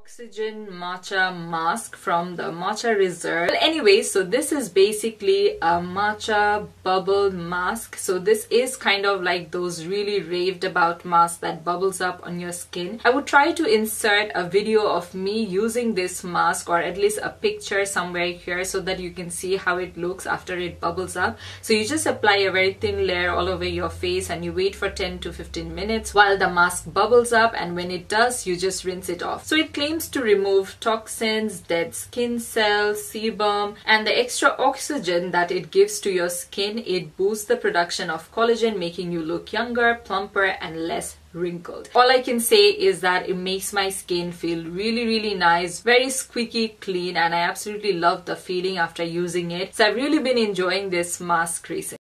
Oxygen Matcha Mask from the Matcha Reserve. Well, anyway, so this is basically a matcha bubble mask. So this is kind of like those really raved about masks that bubbles up on your skin. I would try to insert a video of me using this mask, or at least a picture somewhere here, so that you can see how it looks after it bubbles up. So you just apply a very thin layer all over your face and you wait for 10 to 15 minutes while the mask bubbles up, and when it does, you just rinse it off. So it claims to remove toxins, dead skin cells, sebum, and the extra oxygen that it gives to your skin. It boosts the production of collagen, making you look younger, plumper, and less wrinkled. All I can say is that it makes my skin feel really nice, very squeaky clean, and I absolutely love the feeling after using it. So I've really been enjoying this mask recently.